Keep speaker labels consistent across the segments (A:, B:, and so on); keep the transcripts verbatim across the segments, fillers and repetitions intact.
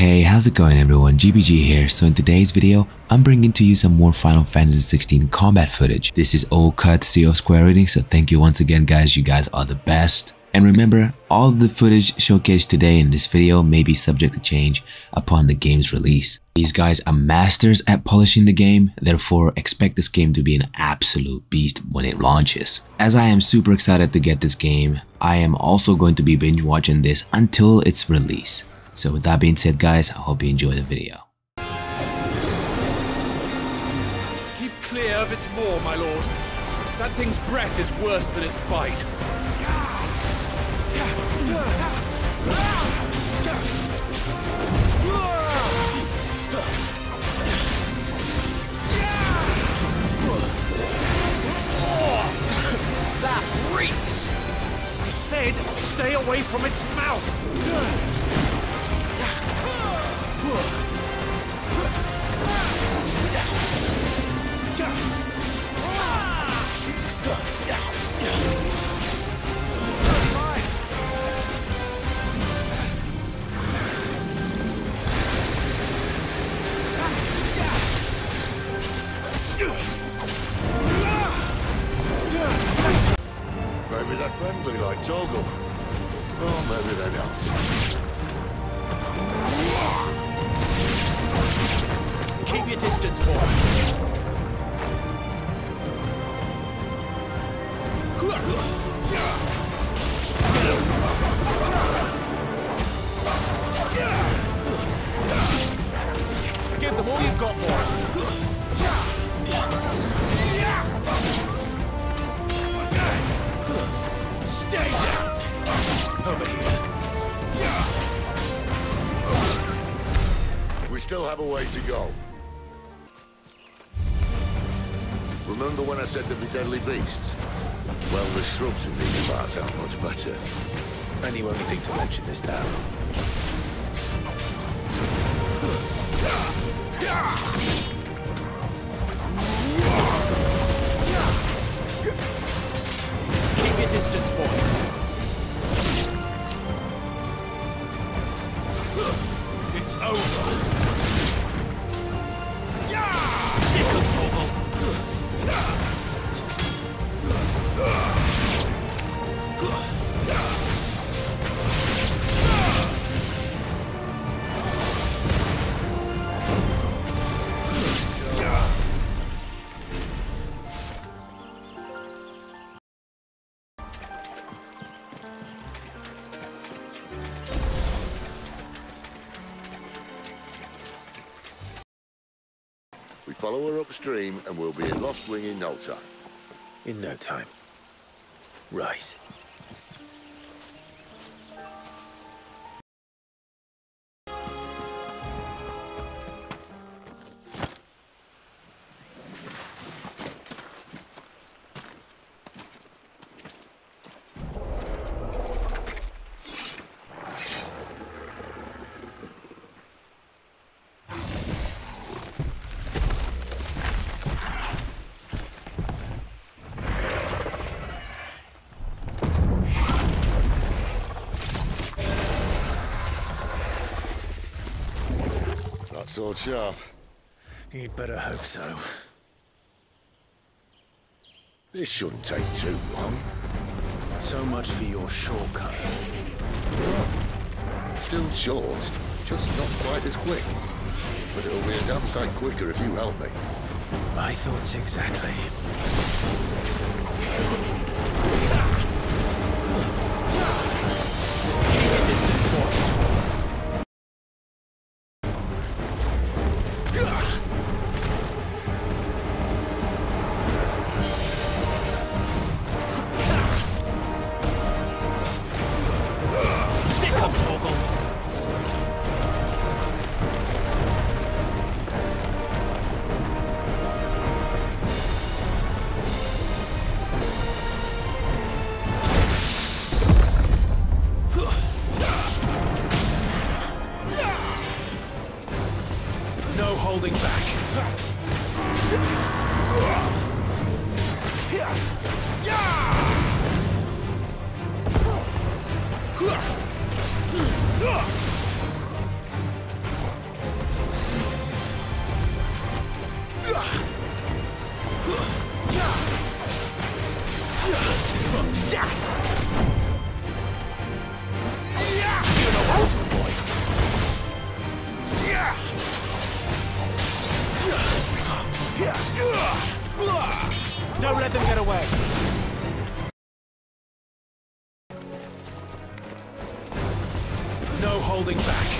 A: Hey, how's it going everyone? G B G here. So in today's video, I'm bringing to you some more Final Fantasy sixteen combat footage. This is all courtesy of Squareenix, so thank you once again guys, you guys are the best. And remember, all of the footage showcased today in this video may be subject to change upon the game's release. These guys are masters at polishing the game, therefore expect this game to be an absolute beast when it launches. As I am super excited to get this game, I am also going to be binge watching this until its release. So with that being said guys, I hope you enjoy the video.
B: Keep clear of its maw, my lord. That thing's breath is worse than its bite. That reeks! I said stay away from its mouth!
C: Maybe they're friendly like Toggle. Oh, maybe they're not.
B: Keep your distance, boy. Give them all you've got, boy. Stay down! Over here.
C: We still have a way to go. Remember when I said there'd be deadly beasts? Well, the shrubs in these parts aren't much better.
B: And you only think to mention this now. Keep your distance, boy. It's over. Sick of Toggle.
C: We follow her upstream and we'll be in Lost Wing in no time.
B: In no time. Right.
C: Sword sharp.
B: You'd better hope so.
C: This shouldn't take too long.
B: So much for your shortcut.
C: Still short, just not quite as quick. But it'll be a damn sight quicker if you help me.
B: My thoughts exactly. Keep your distance, boy. Holding back. get away! No holding back.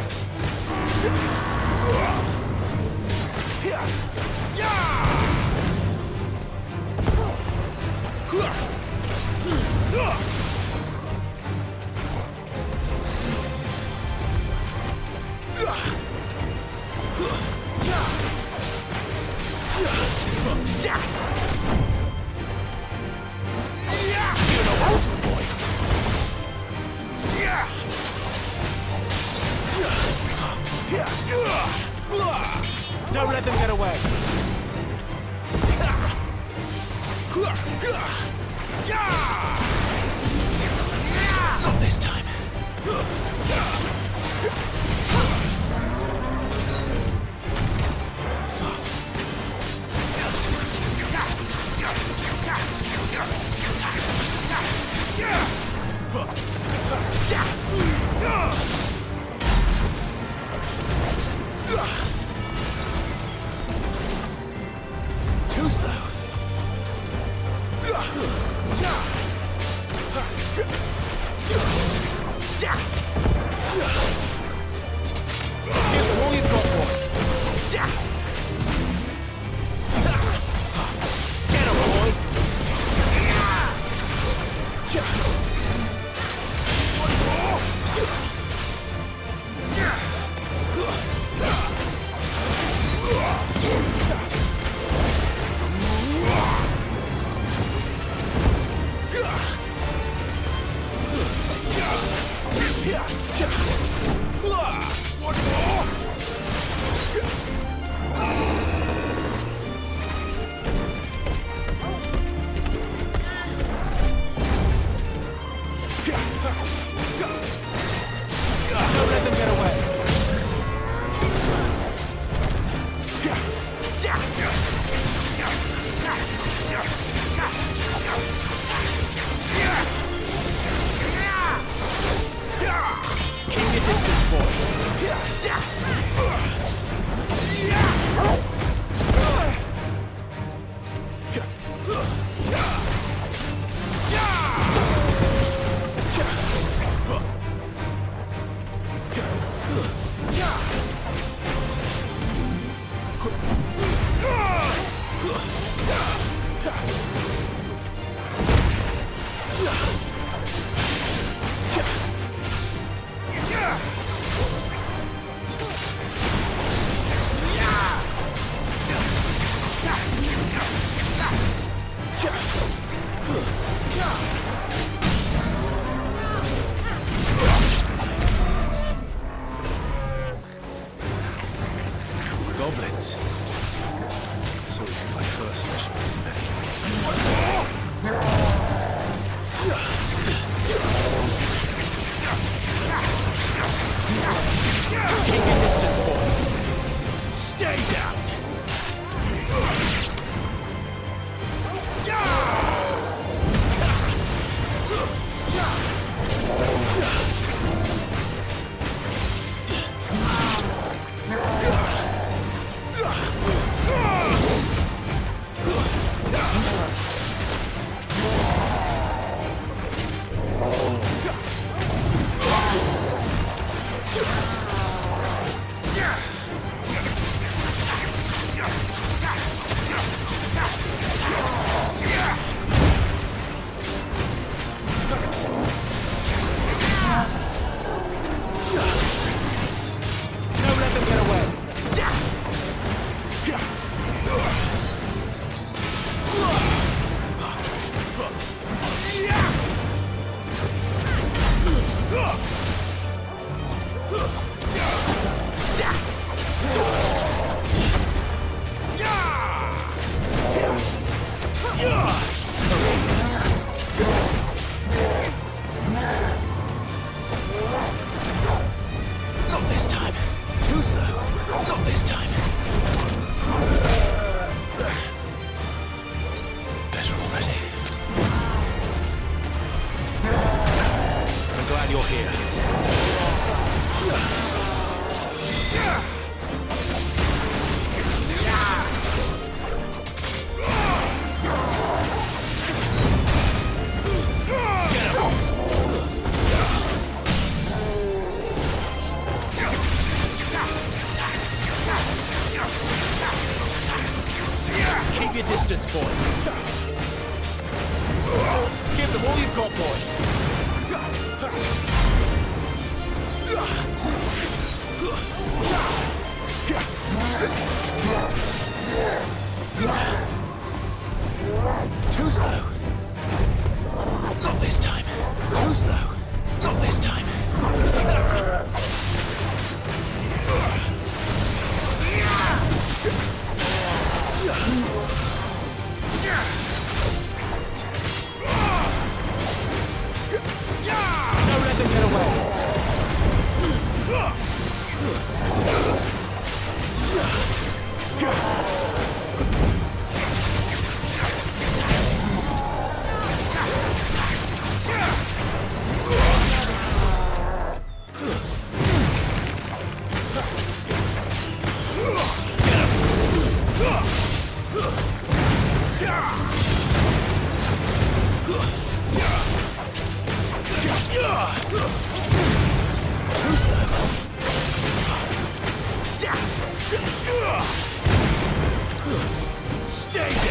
B: Don't let them get away! Not this time. Too slow. Give them all you've got, boy. Get him, boy. Don't let them get away. Keep your distance, boy. Goblins. So we can my first mission was in vain. Keep your distance, boy. Stay down. Not this time. Too slow. Not this time. Better already. I'm glad you're here. your distance, boy. Give them all you've got, boy. Too slow. Not this time. Too slow. Not this time. Don't let them get away. Too slow. Stay